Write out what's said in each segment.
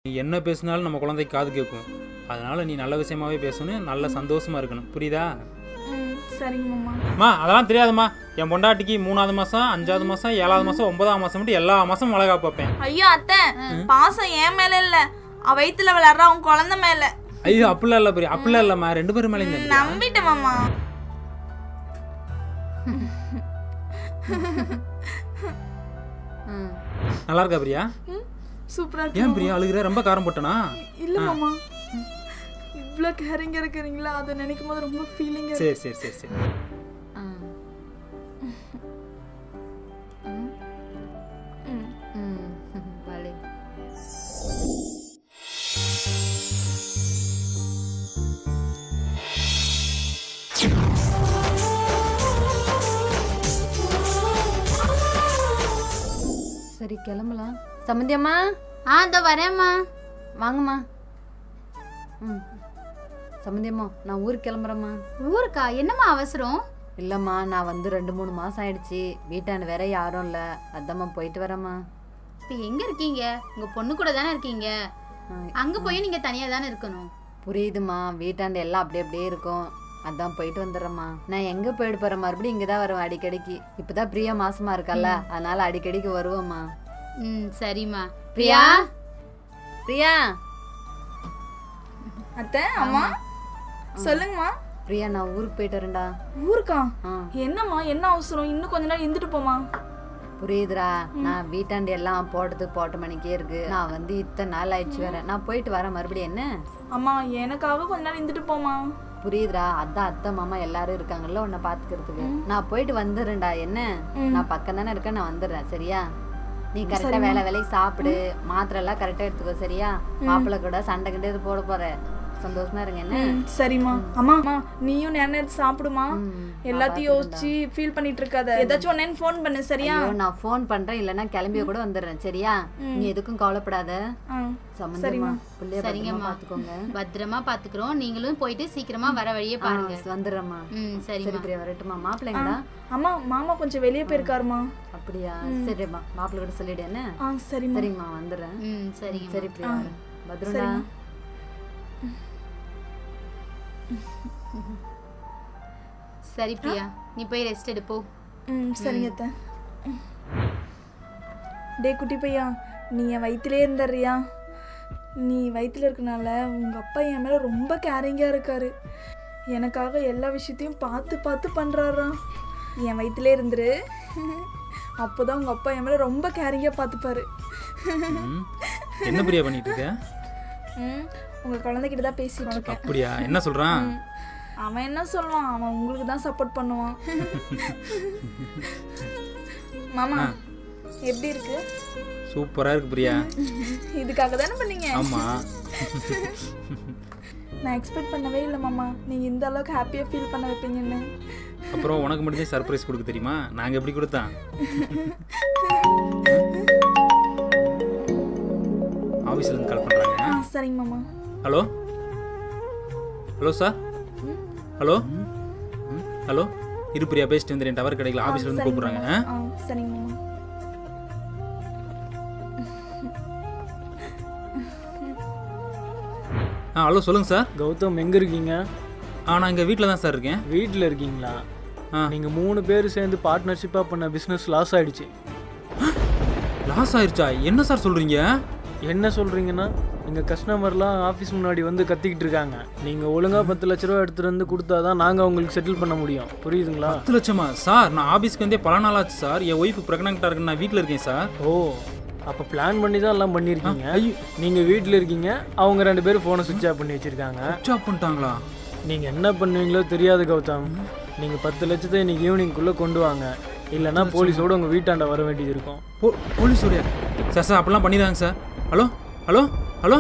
நீ என்ன பேசினாலும் நம்ம குழந்தைக்கு காது கேட்கும். அதனால நீ நல்ல விஷயமாவே பேசணும், நல்ல சந்தோஷமா இருக்கணும். புரியுதா? சரிங்க மாமா. அம்மா அதெல்லாம் தெரியாதும்மா. என் பொண்டாட்டிக்கு 3ஆவது மாதம் 5ஆவது மாதம் 7ஆவது மாதம் 9ஆம் மாதம் மட்டும் எல்லா மாதமும் மிளகா பார்ப்பேன். ஐயோ அத்தை, பாசம் என் மேல இல்ல, வயிற்றுல விளையாடுற அவங்க குழந்தை மேல. ஐயோ அப்படிலாம் இல்லை பிரியா, அப்படிலாம் இல்லைம்மா. 2 பேரும் மேலே நம்பிட்டேன் மாமா. நல்லா இருக்கா பிரியா? சூப்பரா இருக்கு. ஏன் பிரியா அழுகுற? ரொம்ப காரம் போட்டனா? இல்ல மாமா, இவ்ளோ கேரிங்கா இருக்கீங்களா, அதை நினைக்கும் போது ரொம்ப ஃபீலிங்கா. சரி சரி சரி சரி. சரி கிளம்பலாம். சம்மந்தியம்மா. இதோ வரேம்மா. வாங்கம்மா. சம்மந்தியம்மா, நான் ஊருக்கு கிளம்புறேம்மா. ஊருக்கா? என்னம்மா அவசரம்? இல்லைம்மா, நான் வந்து 2-3 மாதம் ஆயிடுச்சு. வீட்டாண்டு வேற யாரும் இல்லை, அதாம்மா போயிட்டு வரேம்மா. இப்போ எங்கே இருக்கீங்க? உங்கள் பொண்ணு கூட தானே இருக்கீங்க. அங்கே போய் நீங்கள் தனியாக தானே இருக்கணும். புரியுதுமா, வீட்டாண்டு எல்லாம் அப்படியே அப்படியே இருக்கும். அதான் போயிட்டு வந்துடுறேம்மா. நான் எங்கே போயிட்டு போகிறேன், மறுபடியும் இங்கே தான் வருவேன் அடிக்கடிக்கு. இப்போ தான் பிரியா மாசமா இருக்கல்ல, அதனால அடிக்கடிக்கு வருவோம்மா. சரிம்மா. பிரியா பிரியா. அத்தை, அம்மா சொல்லுங்கம்மா. பிரியா, நான் ஊருக்கு போயிட்டு வரேன்டா. ஊருக்கா? என்னம்மா, என்ன அவசரம்? இன்னும் கொஞ்ச நேரம் இருந்துட்டு போமா. புரியுதுரா, நான் வீட்டாண்டி எல்லாம் போட்ட மணிக்கே இருக்கு. நான் வந்து இத்தனை நாள் ஆயிடுச்சு வரேன். நான் போயிட்டு வரேன் மறுபடியும். என்ன அம்மா, எனக்காக கொஞ்ச நேரம் இருந்துட்டு போமா. புரியுதுரா, அதான் அத்தை மாமா எல்லாரும் இருக்காங்கல்ல உன்னை பாத்துக்கிறதுக்கு. நான் போயிட்டு வந்துடுறேன்டா. என்ன, நான் பக்கம் தானே இருக்கேன், நான் வந்துடுறேன். சரியா? நீ கரெக்டா வேலைக்கு சாப்பிடு, மாத்திரை எல்லாம் கரெக்டா எடுத்துக்கோ. சரியா? மாப்பிள்ளை கூட சண்டை கிட்ட போட போற. சந்தோஷமா இருங்க. என்ன? சரிம்மா. அம்மா, நீயும் நேரம் சாப்பிடுமா. எல்லாத்தையும் யோசிச்சு ஃபீல் பண்ணிட்டு இருக்காத. ஏதாச்சும் ஒன்னு ஃபோன் பண்ணு. சரியா? நான் ஃபோன் பண்றேன், இல்லனா கிளம்பிய கூட வந்துடுறேன். சரியா? நீ எதுக்கும் கவலைப்படாத. சரிம்மா. சரிங்கம்மா, பாத்துக்கோங்க. பத்திரமா பாத்துக்கிறோம். நீங்களும் போயிட்டு சீக்கிரமா வர வழியே பாருங்க. வந்துடுறேம்மா. சரி பிரியா, வரட்டுமா? மாப்பிள்ளைங்கடா? அம்மா, மாமா கொஞ்சம் வெளியே போயிருக்காருமா. அப்படியா? சரிம்மா, மாப்பிள்ளை கூட சொல்லிடு. என்ன? சரிம்மா. சரிம்மா, வந்துடுறேன். சரி சரி பிரியா, பத்ரம்டா. சரி பிரியா, நீ போய் ரெஸ்ட் எடுப்போ. சரிங்க அத்தை. டே குட்டி பையா, நீ என் வயிற்றுலே இருந்துறியா? நீ வயிற்றுல இருக்கனால உங்கள் அப்பா என் மேலே ரொம்ப கேரிங்காக இருக்காரு. எனக்காக எல்லா விஷயத்தையும் பார்த்து பார்த்து பண்ணுறாரா. என் வயிற்றுலே இருந்துரு, அப்போ தான் உங்கள் அப்பா என் மேலே ரொம்ப கேரிங்காக பார்த்துப்பாரு. என்ன பிரியா பண்ணிட்டு இருக்க? உங்கள் குழந்தைகிட்ட தான் பேசிட்டு இருக்கேன். அப்படியா? என்ன சொல்கிறான்? அவன் என்ன சொல்லுவான், அவன் உங்களுக்கு தான் சப்போர்ட் பண்ணுவான். மாமா, எப்படி இருக்கு? சூப்பரா இருக்கு பிரியா. இதுக்காக தானே பண்ணீங்க? ஆமா. நான் எக்ஸ்பெக்ட் பண்ணவே இல்லை மாமா, நீங்க இந்த அளவுக்கு ஹாப்பியா ஃபீல் பண்ண வைப்பீங்கன்னு. அப்புறம் உனக்கு மட்டும் சர்ப்ரைஸ் கொடுக்க தெரியுமா? நாங்க எப்படி கொடுத்தோம்? ஆபீஸ்ல இருந்து கால் பண்றாங்க. சரிங்க மாமா. Hello hello sir. Hello hello. இரு பிரியா, பேசிட்டு வந்துடுறேன். டவர் கிடைக்கல, ஆபீஸ்ல இருந்து கூப்பிடுறாங்க. சரிங்க மாமா. ஹலோ சொல்லுங்க சார். கௌதம், எங்கே இருக்கீங்க? நான் இங்கே வீட்டில் தான் சார் இருக்கேன். வீட்டில் இருக்கீங்களா? நீங்கள் 3 பேர் சேர்ந்து பார்ட்னர்ஷிப்பாக பண்ண பிஸ்னஸ் லாஸ் ஆகிடுச்சு. லாஸ் ஆயிடுச்சா? என்ன சார் சொல்கிறீங்க? என்ன சொல்கிறீங்கன்னா, எங்கள் கஸ்டமர்லாம் ஆஃபீஸ் முன்னாடி வந்து கத்திக்கிட்டு இருக்காங்க. நீங்கள் ஒழுங்காக 10 லட்ச ரூபா எடுத்துகிட்டு வந்து கொடுத்தா தான் நாங்கள் அவங்களுக்கு செட்டில் பண்ண முடியும். புரியுதுங்களா? 10 லட்சமா சார்? நான் ஆஃபீஸ்க்கு வந்தே பல நாள் ஆச்சு சார். என் ஒய்ஃபு ப்ரெக்னெண்ட்டாக இருக்குன்னு நான் வீட்டில் இருக்கேன் சார். ஓ, அப்போ பிளான் பண்ணி தான் எல்லாம் பண்ணியிருக்கீங்க. நீங்கள் வீட்டில் இருக்கீங்க, அவங்க 2 பேரும் ஃபோனை சுவிட்ச் ஆஃப் பண்ணி வச்சுருக்காங்க. சுவிட்ச் ஆஃப் பண்ணிட்டாங்களா? நீங்கள் என்ன பண்ணுவீங்களோ தெரியாது கௌதம். நீங்கள் 10 லட்சத்தை இன்றைக்கி ஈவினிங்குள்ளே கொண்டு வாங்க, இல்லைனா போலீஸோடு உங்கள் வீட்டாண்ட வர வேண்டியது இருக்கும். போலீஸோடைய? சார் சார் அப்படிலாம் பண்ணிடுறாங்க சார். Hello hello hello.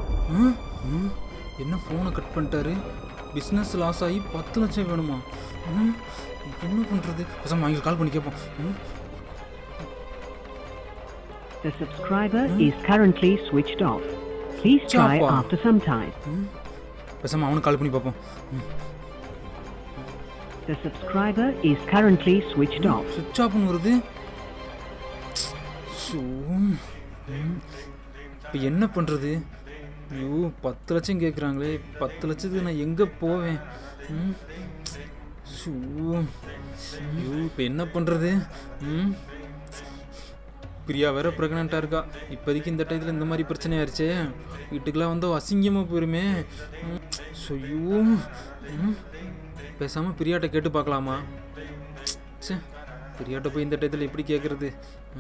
என்ன ஃபோனை கட் பண்ணிட்டாரு? பிஸ்னஸ் லாஸ் ஆகி 10 லட்சம் வேணுமா? என்ன பண்ணுறது? பசங்க அவங்க கால் பண்ணி கேட்போம். The subscriber is currently switched off. Please try after some time. பசங்க அவனுக்கு கால் பண்ணி பார்ப்போம். The subscriber is currently switched off. சுவிட்ச் ஆஃப்னு வருது. இப்போ என்ன பண்ணுறது? ஐயோ 10 லட்சம் கேட்குறாங்களே, 10 லட்சத்துக்கு நான் எங்கே போவேன்? ஐயோ இப்போ என்ன பண்ணுறது? பிரியா வேற ப்ரெக்னெண்ட்டாக இருக்கா. இப்போதைக்கு இந்த டயத்தில் இந்த மாதிரி பிரச்சனை ஆயிடுச்சே, வீட்டுக்கெலாம் வந்து அசிங்கமாக போயிருமே. ஐயோ பேசாமல் பிரியாட்ட கேட்டு பார்க்கலாமா? சே, பிரியாட்ட போய் இந்த டயத்தில் எப்படி கேட்குறது?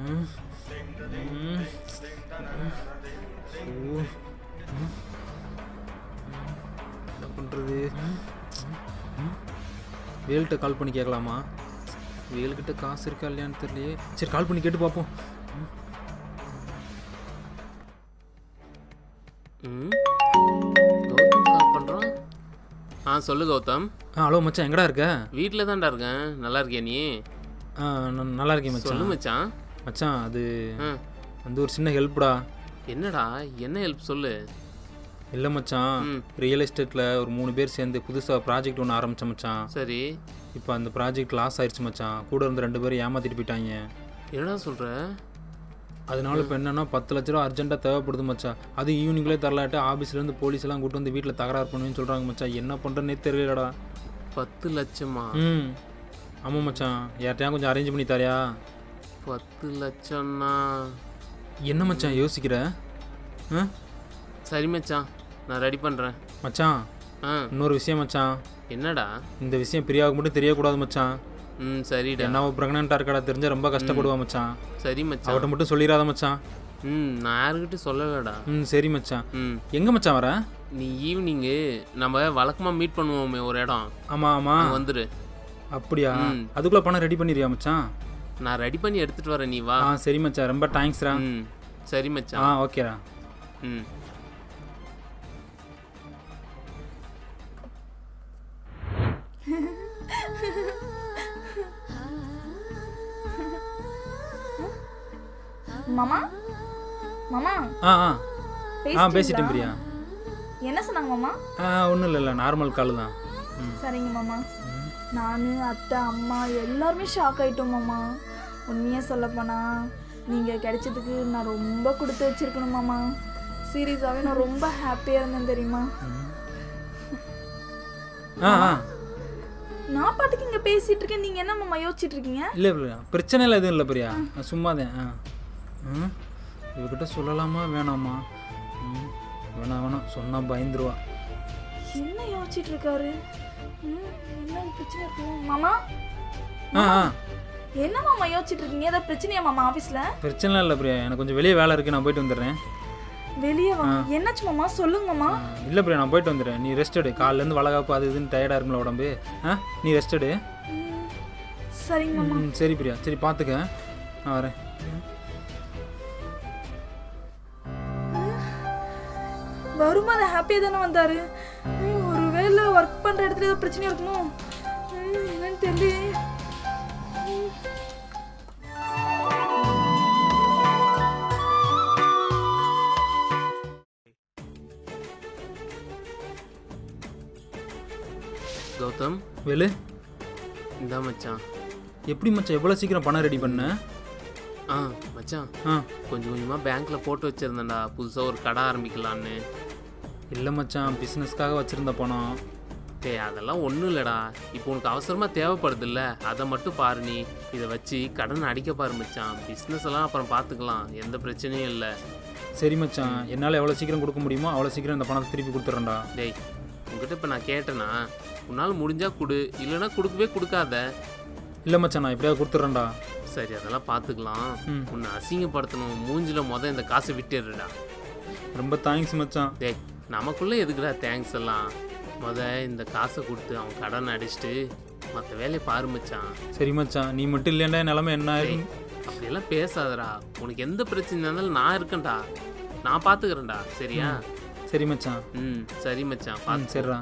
என்ன பண்ணுறது? வேல்கிட்ட கால் பண்ணி கேட்கலாமா? வேல்கிட்ட காசு இருக்கா இல்லையான்னு தெரியலையே. சரி, கால் பண்ணி கேட்டு பார்ப்போம். கௌதம் கால் பண்ணுறான். சொல்லு கௌதம். ஹலோ மச்சான், எங்கடா இருக்க? வீட்டில் தான்டா இருக்கேன். நல்லா இருக்கியா நீ? நான் நல்லா இருக்கேன் மச்சான். சொல்லு மச்சான். மச்சான் அது வந்து ஒரு சின்ன ஹெல்ப்டா. என்னடா, என்ன ஹெல்ப் சொல்லு. இல்லை மச்சான், ரியல் எஸ்டேட்டில் ஒரு 3 பேர் சேர்ந்து புதுசாக ப்ராஜெக்ட் ஒன்று ஆரம்பித்தேன் மச்சான். சரி. இப்போ அந்த ப்ராஜெக்ட் லாஸ் ஆயிடுச்சு மச்சான். கூட இருந்து 2 பேரும் ஏமாற்றிட்டு போயிட்டாங்க. என்னடா சொல்கிற? அதனால இப்போ என்னென்னா 10 லட்ச ரூபா அர்ஜென்ட்டாக தேவைப்படுது மச்சான். அது ஈவினிங்லேயே தரலாட்டு ஆஃபீஸ்லேருந்து போலீஸ்லாம் கூட்டு வந்து வீட்டில் தகராறு பண்ணுவேன்னு சொல்கிறாங்க மச்சான். என்ன பண்ணுறேன்னே தெரியலடா. 10 லட்சமா? ஆமாம் மச்சான், யார்ட்டையா கொஞ்சம் அரேஞ்ச் பண்ணி தரியா? 10 லட்சம்னா என்ன மச்சான் யோசிக்கிற? சரி மச்சான், நான் ரெடி பண்ணுறேன் மச்சான். இன்னொரு விஷயம் மச்சான். என்னடா? இந்த விஷயம் பிரியாவுக்கு மட்டும் தெரியக்கூடாது மச்சான். சரிடா. என்ன ப்ரெக்னெண்ட்டாக இருக்கடா, தெரிஞ்ச ரொம்ப கஷ்டப்படுவா மச்சான். சரி மச்சான். அவட்ட மட்டும் சொல்லிடாத மச்சான். நான் யாருக்கிட்ட சொல்லலடா. சரி மச்சான். எங்கே மச்சான் வர? நீ ஈவினிங்கு நம்ம வழக்கமாக மீட் பண்ணுவோமே ஒரு இடம். ஆமாம் ஆமாம், வந்துரு. அப்படியா? அதுக்குள்ளே பணம் ரெடி பண்ணிடுறியா மச்சான்? நான் ரெடி பண்ணி எடுத்துகிட்டு வரேன், நீ வா. சரி மச்சான், ரொம்ப தேங்க்ஸ்ரா. சரி மச்சான். ஓகேடா. மாமா மாமா பேசிட்டேன் பிரியா. என்ன சொன்னாங்க மாமா? ஒன்றும் இல்லை, நார்மல் கால் தான். சரிங்க மாமா. நான் அத்தை அம்மா எல்லாருமே ஷாக் ஆகிட்டோம் மாமா. உண்மையாக சொல்லப்போனா நீங்கள் கிடைச்சதுக்கு நான் ரொம்ப கொடுத்து வச்சிருக்கணும் மாமா. சீரியஸாகவே நான் ரொம்ப ஹாப்பியாக இருந்தேன் தெரியுமா? நான் பாட்டுக்கு இங்கே பேசிகிட்டு இருக்கேன், நீங்கள் என்ன மாமா யோசிச்சுட்டு இருக்கீங்க? இல்லை பிரியா, பிரச்சனை இல்லை, எதுவும் இல்லை பிரியா, சும்மா தான். இவகிட்ட சொல்லலாமா வேணாமா? வேணாம் சொன்னால் பயந்துருவா. என்ன யோசிச்சுட்டு இருக்காரு? என்ன பிரச்சனை இருக்கு மாமா? என்ன மாமா யோசிச்சுட்டு இருக்கீங்க? ஏதாவது பிரச்சனையா மாமா ஆஃபீஸில்? பிரச்சனை இல்லை பிரியா, எனக்கு கொஞ்சம் வெளியே வேலை இருக்குது, நான் போயிட்டு வந்துடுறேன். வெளியே வா. என்னாச்சு மாமா? சொல்லுங்க மாமா. இல்லை பிரியா, நான் போயிட்டு வந்துடுறேன். நீ ரெஸ்ட் எடு. காலிலேருந்து வளகாப்பு அது இதுன்னு டயர்டாக இருக்குங்களா உடம்பு? நீ ரெஸ்ட் எடு. சரிங்க மாமா. சரி பிரியா, சரி பார்த்துக்க, நான் வரேன். வருமாத ஹாப்பியாக தானே வந்தார். ஒருவேளை ஒர்க் பண்ணுற இடத்துல ஏதோ பிரச்சனையாக இருக்குமோ என்னன்னு தெரியல. கௌதம். வேலு, இந்த மச்சான். எப்படி மச்சான் எவ்வளோ சீக்கிரம் பணம் ரெடி பண்ண? மச்சான், கொஞ்சம் கொஞ்சமாக பேங்க்கில் போட்டு வச்சுருந்தேன்டா, புதுசாக ஒரு கடை ஆரம்பிக்கலான்னு. இல்லை மச்சான், பிஸ்னஸ்க்காக வச்சுருந்த பணம். அதெல்லாம் ஒன்றும் இல்லைடா, இப்போ உனக்கு அவசரமாக தேவைப்படுதில்ல, அதை மட்டும் பாரு. நீ இதை வச்சு கடன் அடிக்க பாரு மச்சான். பிஸ்னஸ் எல்லாம் அப்புறம் பார்த்துக்கலாம், எந்த பிரச்சனையும் இல்லை. சரி மச்சான், என்னால் எவ்வளோ சீக்கிரம் கொடுக்க முடியுமோ அவ்வளோ சீக்கிரம் இந்த பணத்தை திருப்பி கொடுத்துட்றேன்டா. டேய், உங்ககிட்ட இப்போ நான் கேட்டேன்னா உன்னால் முடிஞ்சால் கொடு, இல்லைன்னா கொடுக்கவே கொடுக்காத. இல்லை மச்சான், நான் எப்படியாவது கொடுத்துட்றேன்டா. சரி, அதெல்லாம் பார்த்துக்கலாம். உன்னை அசிங்கப்படுத்தணும், மூஞ்சில் இந்த காசை விட்டுடுறா. ரொம்ப தேங்க்ஸ் மச்சான். டேய், நமக்குள்ளே எதுக்குடா தேங்க்ஸ் எல்லாம்? இந்த காசை கொடுத்து அவன் கடன் அடிச்சுட்டு மற்ற வேலையை பாரு மச்சான். சரி மச்சான், நீ மட்டும் இல்லைன்னா நிலமை என்ன ஆயிரும்? அப்படியெல்லாம் பேசாதடா. உனக்கு எந்த பிரச்சனை இருந்தாலும் நான் இருக்கேன்டா, நான் பார்த்துக்கிறேன்டா. சரியா? சரி மச்சான். சரி மச்சான், சரிடா.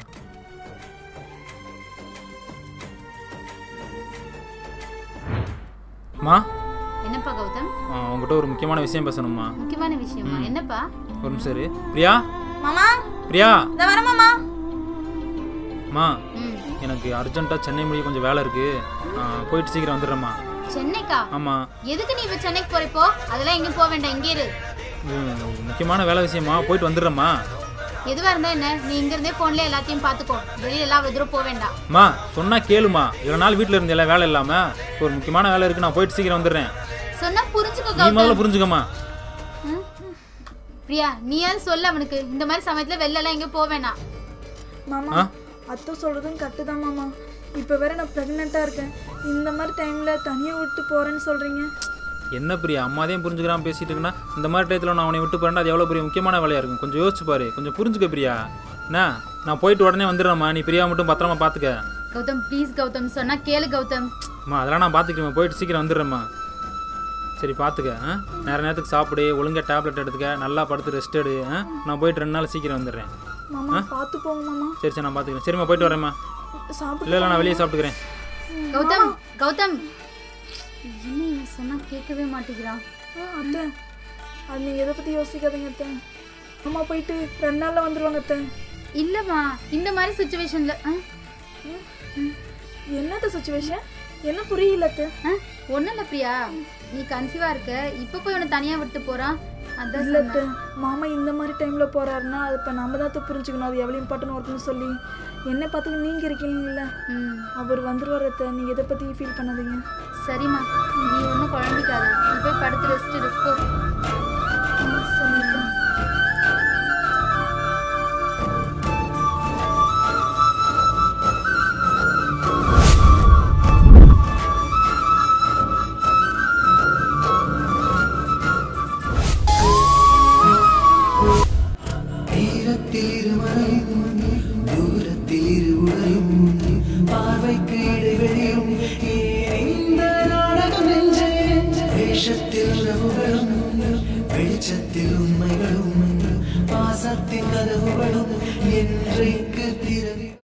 மா, என்னப்பா கௌதம்? உங்ககிட்ட ஒரு முக்கியமான விஷயம் பேசணும்மா. முக்கியமான விஷயமா? என்னப்பா? ஒரு நிமிஷம் சரி. பிரியா. மாமா. பிரியா. இந்த வர மாமா. மா, எனக்கு அர்ஜென்ட்டாக சென்னை முடிய கொஞ்சம் வேலை இருக்கு, போயிட்டு சீக்கிரம் வந்துடுறேம்மா. சென்னைக்கா? ஆமாம். எதுக்கு நீ இப்போ சென்னைக்கு போறப்போ? அதெல்லாம் எங்கேயும் போக வேண்டாம், இங்கே இரு. முக்கியமான வேலை விஷயமா போயிட்டு வந்துடுறேம்மா. எதுவா இருந்தா என்ன, நீ இங்க இருந்தே போன்ல எல்லாத்தையும் பாத்துக்கோ, வெளியில எல்லாம் தூரம் போக வேண்டாம். அம்மா சொன்னா கேளுமா, இவ்வளோ நாள் வீட்டில் இருந்து எல்லாம் வேலை இல்லாம ஒரு முக்கியமான வேலை இருக்கு, நான் போயிட்டு சீக்கிரம் வந்துடுறேன். சொன்னா புரிஞ்சுக்கோ நீ முதல்ல புரிஞ்சுக்கம்மா. பிரியா, நீ யாரு சொல்ல அவனுக்கு இந்த மாதிரி சமயத்துல வெளில எல்லாம் எங்க போக வேணாம். மாமா அத்தை சொல்றதும் கரெக்டு தான் மாமா. இப்போ வேற நான் ப்ரெக்னெண்ட்டாக இருக்கேன். இந்த மாதிரி டைமில் தனியாக விட்டு போகிறேன்னு சொல்கிறீங்க. என்ன பிரியா, அம்மாதையும் புரிஞ்சுக்கிறான் பேசிட்டு இருக்குன்னா, இந்த மாதிரி டயத்தில் நான் அவனை விட்டு போறேன்னா அது எவ்வளோ பெரிய முக்கியமான வேலையாக இருக்கும். கொஞ்சம் யோசிச்சு பாரு, கொஞ்சம் புரிஞ்சுக்க பிரியா. என்ன, நான் போயிட்டு உடனே வந்துடுறேம்மா, நீ பிரியா மட்டும் பத்திரமா பார்த்துக்க. கௌதம் ப்ளீஸ் கௌதம், சொன்னா கேளு கௌதம். அம்மா அதெல்லாம் நான் பார்த்துக்கிறேன், போயிட்டு சீக்கிரம் வந்துடுறேம்மா. சரி பார்த்துக்க, நேரத்துக்கு சாப்பிடு, ஒழுங்காக டேப்லெட் எடுத்துக்க, நல்லா படுத்து ரெஸ்ட் எடு. நான் போயிட்டு 2 நாள் சீக்கிரம் வந்துடுறேன். மாமா பார்த்து போங்க மாமா. சரி சரி நான் பார்த்துக்கிறேன். சரிம்மா போயிட்டு வரேம்மா. சாப்பிட்டு இல்லை நான் வெளியே சாப்பிட்டுக்கிறேன். கௌதம் கௌதம், என்ன சொன்னா கேட்கவே மாட்டேங்கிறான். அத்தை அது நீங்கள் எதை பற்றி யோசிக்காதீங்க அத்தை. அம்மா போயிட்டு 2 நாளில் வந்துடுவாங்க அத்தை. இல்லம்மா, இந்த மாதிரி சுச்சுவேஷன்ல என்னத்த சுச்சுவேஷன், என்ன புரியல அத்தை. ஒன்றும் இல்லை பிரியா, நீ கன்சீவா இருக்க, இப்போ போய் உன்னை தனியா விட்டு போறான். அதான் இல்லை அத்தை, மாமா இந்த மாதிரி டைமில் போகிறாருன்னா அது இப்போ நம்ம தான் புரிஞ்சுக்கணும், அது எவ்வளோ இம்பார்ட்டன்ட் ஒர்க்குன்னு சொல்லி. என்னை பார்த்துக்க நீங்கள் இருக்கீங்கல்ல, அவர் வந்துடுவார் அத்தை, நீங்கள் எதை பற்றி ஃபீல் பண்ணாதீங்க. சரிம்மா, நீ ஒன்றும் குழம்பிக்காத, நீ போய் படுத்து ரெஸ்ட் எடுப்போ. சரி அத்தை. வெளிச்சத்தில் உண்மைகளும் பாசத்தின் கதவுகளும் என்றைக்கு திறவி